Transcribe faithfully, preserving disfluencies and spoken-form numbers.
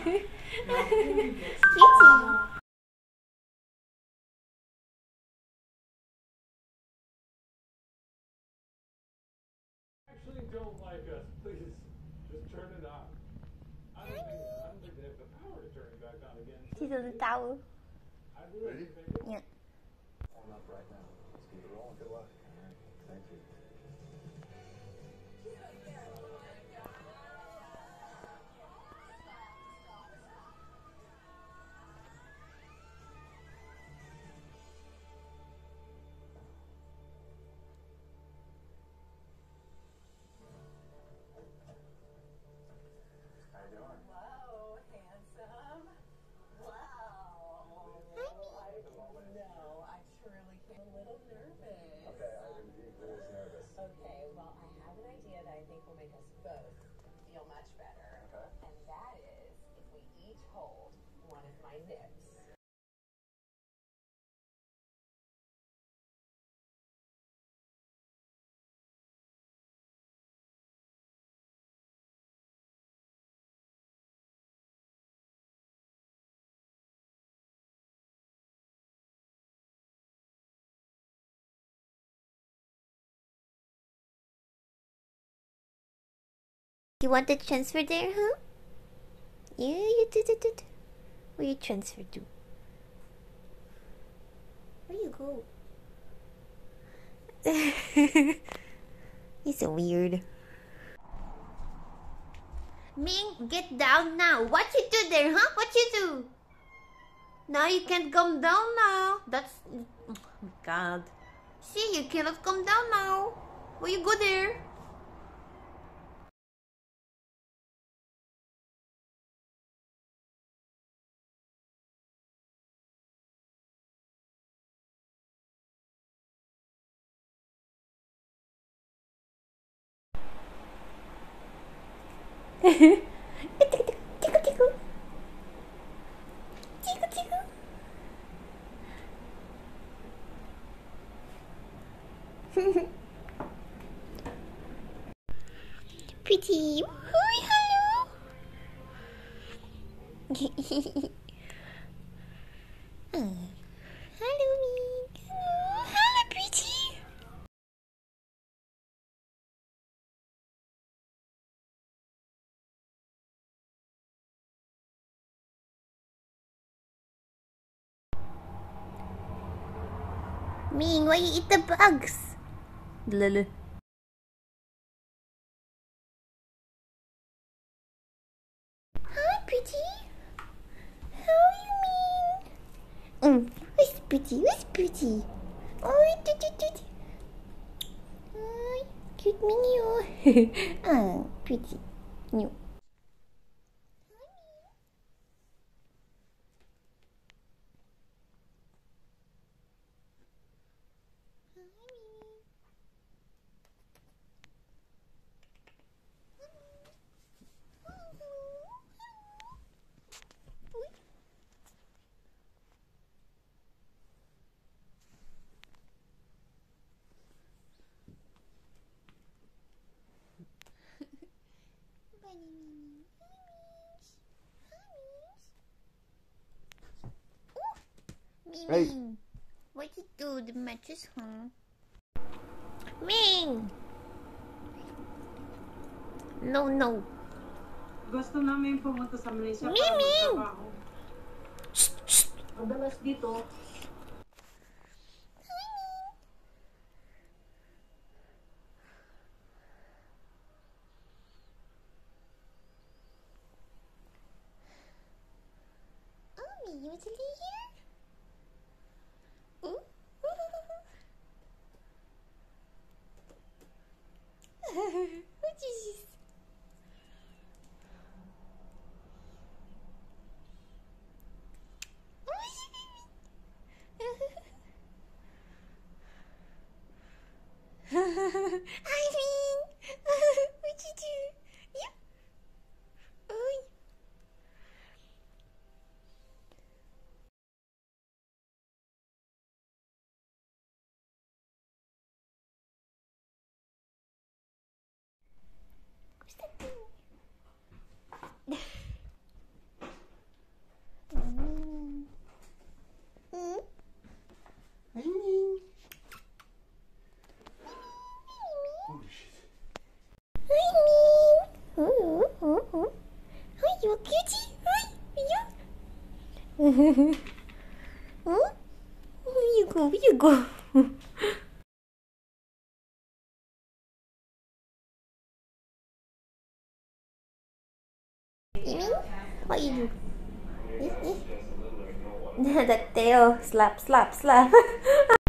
Actually don't like us, please just turn it off. I don't think I don't think they have the power to turn it back on again. She's on the towel. I really think they do. Yeah. On up right now. Let's keep it rolling. Good luck. All right. Thank you. How you doing? Hello, handsome. Wow. I no, I truly can't. A little nervous. Okay, I am equally as nervous. Okay, well, I have an idea that I think will make us both feel much better. Okay. And that is if we each hold one of my nips. You want to transfer there, huh? Yeah, you did it. Where you transfer to? Where you go? He's so weird. Ming, get down now. What you do there, huh? What you do? Now you can't come down now. That's... Oh my god. See, you cannot come down now. Where you go there? Tickle, tickle. Tickle, tickle. Pretty. Hi, hello. Oh. Hello, Ming. Hello, hello, pretty. Ming, why you eat the bugs? Lulu. Hi, pretty. How are you, Ming? Mm, where's pretty? Where's pretty? Oh, toot, toot, toot. Hi, cute Minnie. Ah, pretty. New. Hey. Ming, what you do? The mattress, huh? Ming! No, no. Gusto namin pumunta sa Malaysia para Miming! magtrabaho. Shh, shh. Madalas dito, Oh, me, you want to lay here? Ooh. What is this? I mean, what you do? Yeah. Oh. What's that thing? Yuji, hi, you. Hmm? Where you go? Where you go? What you do? That tail slap, slap, slap.